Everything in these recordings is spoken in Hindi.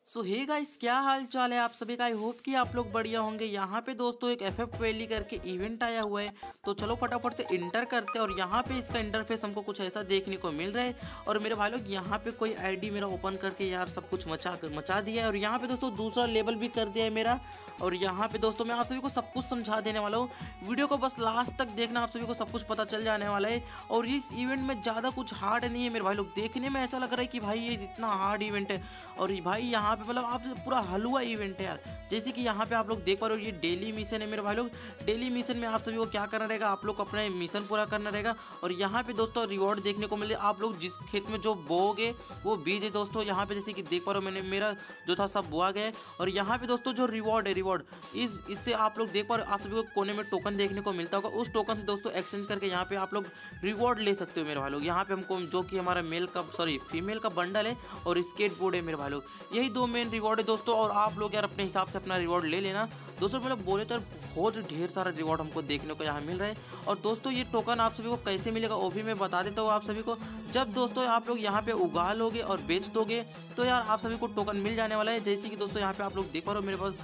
सो हे गाइस, क्या हाल चाल है आप सभी का। आई होप कि आप लोग बढ़िया होंगे। यहाँ पे दोस्तों एक FF वैली करके इवेंट आया हुआ है, तो चलो फटाफट से इंटर करते हैं। और यहाँ पे इसका इंटरफेस हमको कुछ ऐसा देखने को मिल रहा है। और मेरे भाई लोग यहाँ पे कोई आईडी मेरा ओपन करके यार सब कुछ मचा दिया है। और यहाँ पे दोस्तों दूसरा लेवल भी कर दिया है मेरा। और यहाँ पे दोस्तों मैं आप सभी को सब कुछ समझा देने वाला हूँ। वीडियो को बस लास्ट तक देखना, आप सभी को सब कुछ पता चल जाने वाला है। और इस इवेंट में ज़्यादा कुछ हार्ड नहीं है मेरे भाई लोग। देखने में ऐसा लग रहा है कि भाई ये इतना हार्ड इवेंट है। और भाई यहाँ पे मतलब आप पूरा हलवा इवेंट है यार। जैसे कि यहाँ पे आप लोग देख पा रहे हो, ये डेली मिशन है मेरे भाई लोग। डेली मिशन में आप सभी को क्या करना रहेगा, आप लोग को अपना मिशन पूरा करना रहेगा। और यहाँ पे दोस्तों रिवॉर्ड देखने को मिले। आप लोग जिस खेत में जो बोओगे वो बीज है दोस्तों। यहाँ पे जैसे कि देख पा रहे हो, मैंने मेरा जो था सब बोआ गया है। और यहाँ पे दोस्तों जो रिवॉर्ड है, रिवॉर्ड इससे आप लोग देख पा रहे हो, आप सभी को कोने में टोकन देखने को मिलता होगा। उस टोकन से दोस्तों एक्सचेंज करके यहाँ पे आप लोग रिवॉर्ड ले सकते हो मेरे भाई लोग। यहाँ पे हमको जो कि हमारा फीमेल का बंडल है और स्केट बोर्ड है मेरे भाई लोग। यही दो मेन रिवॉर्ड है दोस्तों। और आप लोग यार अपने हिसाब से अपना रिवॉर्ड ले लेना दोस्तों। मतलब बोले तो बहुत ढेर सारा रिवॉर्ड हमको देखने को यहाँ मिल रहा है। और दोस्तों ये टोकन आप सभी को कैसे मिलेगा वो भी मैं बता देता हूँ आप सभी को। जब दोस्तों आप लोग यहाँ पे उगा लोगे और बेच दोगे तो यार आप सभी को टोकन मिल जाने वाला है। जैसे कि दोस्तों यहाँ पे आप लोग देख पा रहे हो, मेरे पास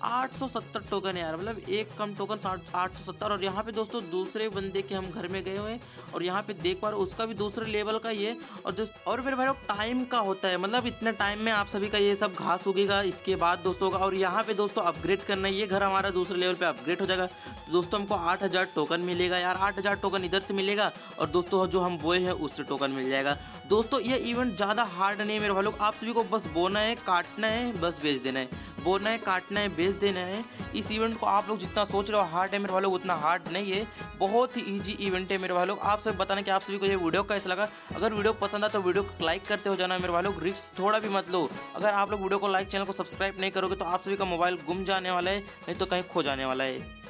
870 टोकन है यार। मतलब एक कम टोकन 870। और यहाँ पे दोस्तों दूसरे बंदे के हम घर में गए हुए हैं और यहाँ पे देख पा रहे हो उसका भी दूसरे लेवल का ये। और मेरे भाई लोग टाइम का होता है, मतलब इतने टाइम में आप सभी का ये सब घास उगेगा, इसके बाद दोस्तों का। और यहाँ पे दोस्तों अपग्रेड करना है, ये घर हमारा दूसरे लेवल पे अपग्रेड हो जाएगा। तो दोस्तों हमको 8000 टोकन मिलेगा यार। 8000 टोकन इधर से मिलेगा और दोस्तों जो हम बोए हैं उससे टोकन मिल जाएगा। दोस्तों ये इवेंट ज़्यादा हार्ड नहीं है मेरे भाई लोग। आप सभी को बस बोना है, काटना है, बस बेच देना है। बोना है, काटना है, बेच देना है। इस इवेंट को आप लोग जितना सोच रहे हो हार्ड है मेरे भाई लोग, उतना हार्ड नहीं है। बहुत ही इजी इवेंट है मेरे भाई लोग। आप सब बताना कि आप सभी को ये वीडियो कैसा लगा। अगर वीडियो पसंद आए तो वीडियो को लाइक करते हो जाना मेरे भाई लोग। रिस्क थोड़ा भी मत लो। अगर आप लोग वीडियो को लाइक, चैनल को सब्सक्राइब नहीं करोगे तो आप सभी का मोबाइल गुम जाने वाला है, नहीं तो कहीं खो जाने वाला है।